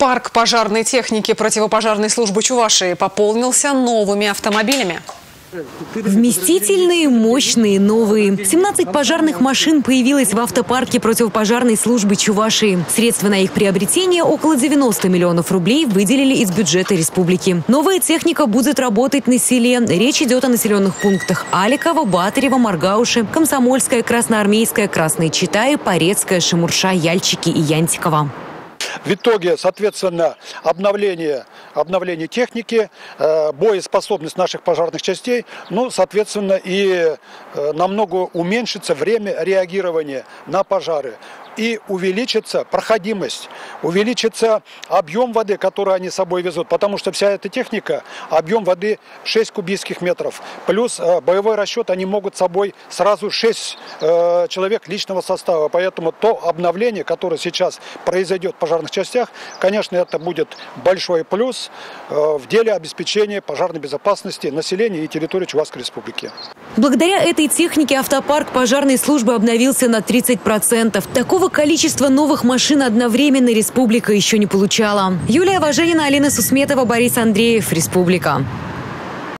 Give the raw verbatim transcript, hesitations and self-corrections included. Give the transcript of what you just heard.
Парк пожарной техники противопожарной службы Чувашии пополнился новыми автомобилями. Вместительные, мощные, новые. семнадцать пожарных машин появилось в автопарке противопожарной службы Чувашии. Средства на их приобретение, около девяноста миллионов рублей, выделили из бюджета республики. Новая техника будет работать на селе. Речь идет о населенных пунктах Аликово, Батарево, Маргауши, Комсомольская, Красноармейская, Красные Читаи, Порецкая, Шамурша, Яльчики и Янтиково. В итоге, соответственно, обновление, обновление техники, э, боеспособность наших пожарных частей, ну, соответственно, и э, намного уменьшится время реагирования на пожары. И увеличится проходимость, увеличится объем воды, который они с собой везут, потому что вся эта техника, объем воды шесть кубических метров, плюс э, боевой расчет, они могут с собой сразу шесть э, человек личного состава, поэтому то обновление, которое сейчас произойдет в пожарных частях, конечно, это будет большой плюс э, в деле обеспечения пожарной безопасности населения и территории Чувашской Республики. Благодаря этой технике автопарк пожарной службы обновился на тридцать процентов. Такого количества новых машин одновременно республика еще не получала. Юлия Важенина, Алина Сусметова, Борис Андреев. Республика.